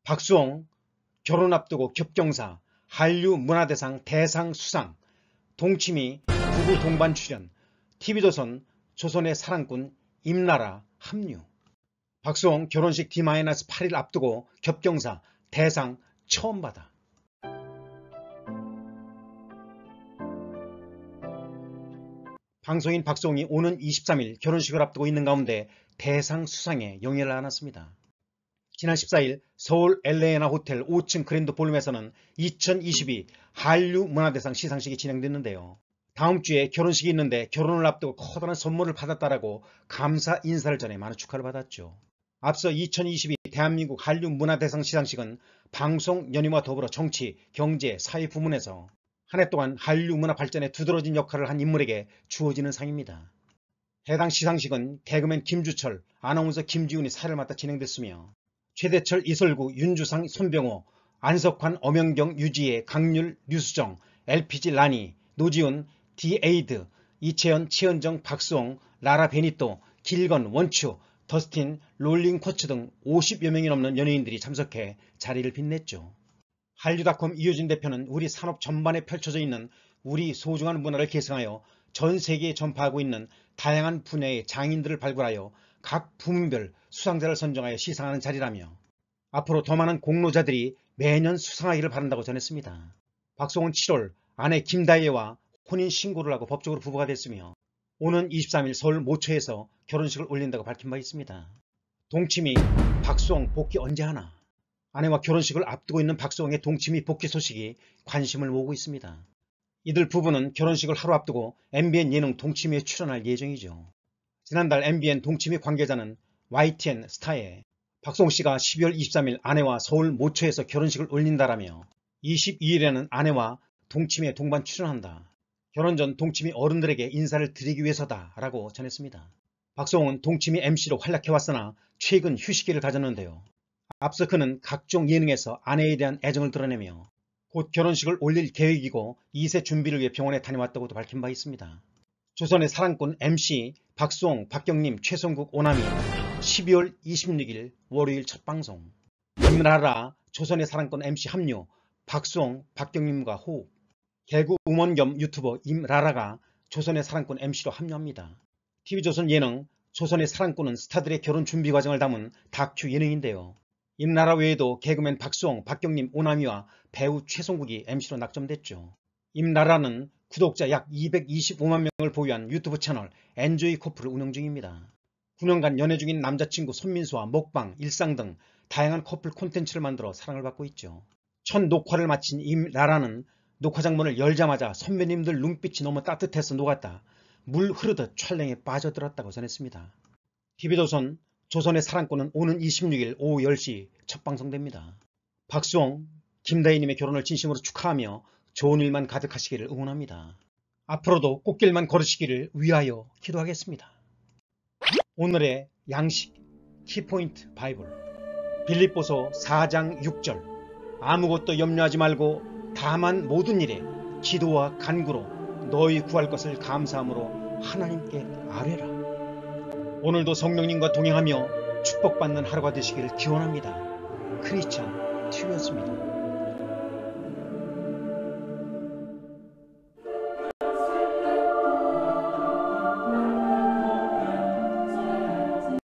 박수홍 결혼 앞두고 겹경사, 한류 문화대상 대상 수상, 동치미 부부 동반 출연, TV조선 조선의 사랑꾼 임나라 합류. 박수홍 결혼식 D-8일 앞두고 겹경사 대상 처음 받아. 방송인 박수홍이 오는 23일 결혼식을 앞두고 있는 가운데 대상 수상에 영예를 안았습니다. 지난 14일 서울 엘레나 호텔 5층 그랜드 볼룸에서는 2022 한류 문화대상 시상식이 진행됐는데요. 다음 주에 결혼식이 있는데 결혼을 앞두고 커다란 선물을 받았다라고 감사 인사를 전해 많은 축하를 받았죠. 앞서 2022 대한민국 한류 문화대상 시상식은 방송 연예와 더불어 정치, 경제, 사회 부문에서 한 해 동안 한류 문화 발전에 두드러진 역할을 한 인물에게 주어지는 상입니다. 해당 시상식은 개그맨 김주철, 아나운서 김지훈이 사를 맡아 진행됐으며 최대철, 이설구, 윤주상, 손병호, 안석환, 엄영경, 유지혜, 강률, 류수정, LPG 라니, 노지훈, 디에이드, 이채연, 치현정, 박수홍, 라라 베니또, 길건, 원추, 더스틴, 롤링 코츠 등 50여 명이 넘는 연예인들이 참석해 자리를 빛냈죠. 한류닷컴 이효진 대표는 우리 산업 전반에 펼쳐져 있는 우리 소중한 문화를 계승하여 전 세계에 전파하고 있는 다양한 분야의 장인들을 발굴하여 각 부문별 수상자를 선정하여 시상하는 자리라며 앞으로 더 많은 공로자들이 매년 수상하기를 바란다고 전했습니다. 박수홍은 7월 아내 김다혜와 혼인신고를 하고 법적으로 부부가 됐으며 오는 23일 서울 모처에서 결혼식을 올린다고 밝힌 바 있습니다. 동치미 박수홍 복귀 언제 하나? 아내와 결혼식을 앞두고 있는 박수홍의 동치미 복귀 소식이 관심을 모으고 있습니다. 이들 부부는 결혼식을 하루 앞두고 MBN 예능 동치미에 출연할 예정이죠. 지난달 MBN 동치미 관계자는 YTN 스타에 박수홍 씨가 12월 23일 아내와 서울 모처에서 결혼식을 올린다라며 22일에는 아내와 동치미에 동반 출연한다. 결혼 전 동치미 어른들에게 인사를 드리기 위해서다 라고 전했습니다. 박수홍은 동치미 MC로 활약해왔으나 최근 휴식기를 가졌는데요. 앞서 그는 각종 예능에서 아내에 대한 애정을 드러내며 곧 결혼식을 올릴 계획이고 2세 준비를 위해 병원에 다녀왔다고도 밝힌 바 있습니다. 조선의 사랑꾼 MC 박수홍, 박경림, 최성국, 오남이 12월 26일 월요일 첫 방송. 임나라 조선의 사랑꾼 MC 합류, 박수홍, 박경림과 호흡. 개그 음원 겸 유튜버 임라라가 조선의 사랑꾼 MC로 합류합니다. TV조선 예능 조선의 사랑꾼은 스타들의 결혼 준비 과정을 담은 다큐 예능인데요. 임나라 외에도 개그맨 박수홍, 박경림, 오남이와 배우 최성국이 MC로 낙점됐죠. 임나라는 구독자 약 225만 명을 보유한 유튜브 채널 엔조이 커플을 운영 중입니다. 9년간 연애 중인 남자친구 손민수와 먹방, 일상 등 다양한 커플 콘텐츠를 만들어 사랑을 받고 있죠. 첫 녹화를 마친 임나라는 녹화 장문을 열자마자 선배님들 눈빛이 너무 따뜻해서 녹았다. 물 흐르듯 촬영에 빠져들었다고 전했습니다. TV조선 조선의 사랑꾼은 오는 26일 오후 10시 첫 방송됩니다. 박수홍, 김다희님의 결혼을 진심으로 축하하며 좋은 일만 가득하시기를 응원합니다. 앞으로도 꽃길만 걸으시기를 위하여 기도하겠습니다. 오늘의 양식 키포인트 바이블 빌립보서 4장 6절 아무것도 염려하지 말고 다만 모든 일에 기도와 간구로 너희 구할 것을 감사함으로 하나님께 아뢰라. 오늘도 성령님과 동행하며 축복받는 하루가 되시길 기원합니다. 크리스찬 튜였습니다.